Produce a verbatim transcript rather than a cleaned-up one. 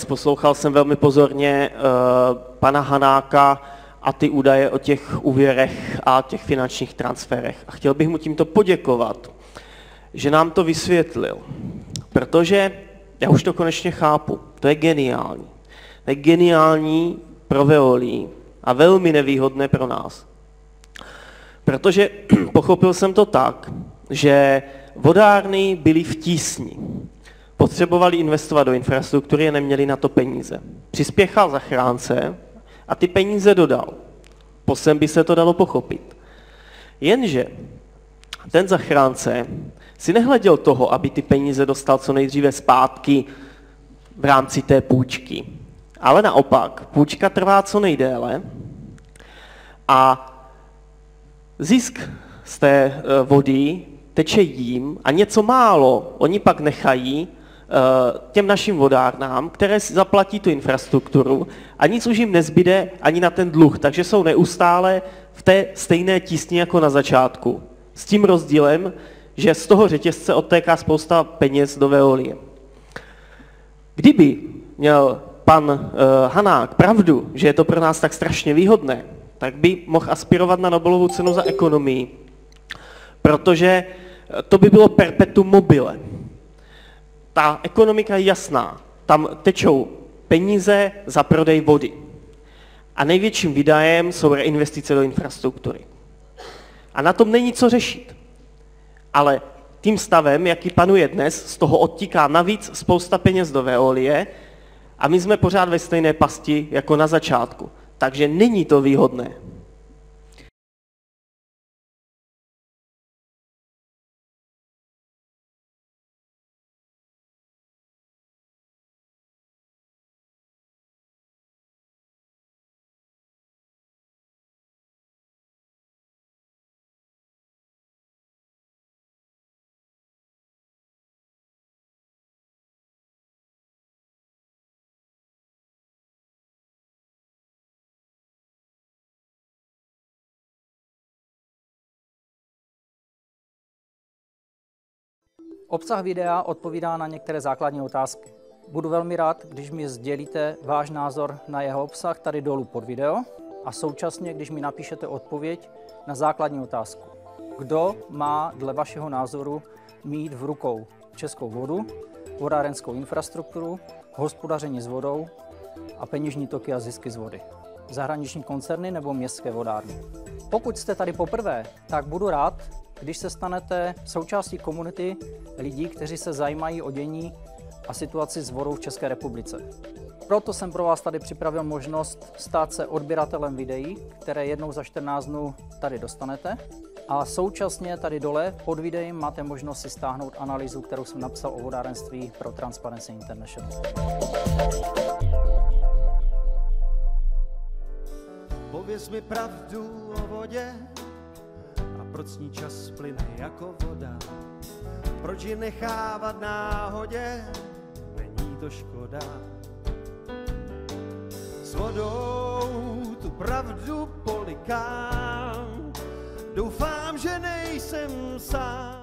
poslouchal jsem velmi pozorně uh, pana Hanáka a ty údaje o těch úvěrech a těch finančních transferech. A chtěl bych mu tímto poděkovat, že nám to vysvětlil, protože já už to konečně chápu, to je geniální. To je geniální pro Veolii a velmi nevýhodné pro nás. Protože pochopil jsem to tak, že vodárny byly v tísni. Potřebovali investovat do infrastruktury a neměli na to peníze. Přispěchal zachránce a ty peníze dodal. Posem by se to dalo pochopit. Jenže ten zachránce si nehleděl toho, aby ty peníze dostal co nejdříve zpátky v rámci té půjčky. Ale naopak, půjčka trvá co nejdéle a zisk z té vody teče jim a něco málo oni pak nechají těm našim vodárnám, které si zaplatí tu infrastrukturu a nic už jim nezbyde ani na ten dluh, takže jsou neustále v té stejné tísni jako na začátku. S tím rozdílem, že z toho řetězce odtéká spousta peněz do Veolie. Kdyby měl pan uh, Hanák pravdu, že je to pro nás tak strašně výhodné, tak by mohl aspirovat na Nobelovu cenu za ekonomii, protože to by bylo perpetuum mobile. Ta ekonomika je jasná, tam tečou peníze za prodej vody. A největším výdajem jsou reinvestice do infrastruktury. A na tom není co řešit. Ale tím stavem, jaký panuje dnes, z toho odtíká navíc spousta peněz do Veolie a my jsme pořád ve stejné pasti jako na začátku. Takže není to výhodné. Obsah videa odpovídá na některé základní otázky. Budu velmi rád, když mi sdělíte váš názor na jeho obsah tady dolů pod video a současně, když mi napíšete odpověď na základní otázku. Kdo má dle vašeho názoru mít v rukou českou vodu, vodárenskou infrastrukturu, hospodaření s vodou a peněžní toky a zisky z vody? Zahraniční koncerny nebo městské vodárny? Pokud jste tady poprvé, tak budu rád, když se stanete součástí komunity lidí, kteří se zajímají o dění a situaci s vodou v České republice. Proto jsem pro vás tady připravil možnost stát se odběratelem videí, které jednou za čtrnáct dnů tady dostanete. A současně tady dole pod videem máte možnost si stáhnout analýzu, kterou jsem napsal o vodárenství pro Transparency International. Pověz mi pravdu o vodě, a proč s ní čas plyne jako voda? Proč ji nechávat náhodě, není to škoda? S vodou tu pravdu polikám, doufám, že nejsem sám.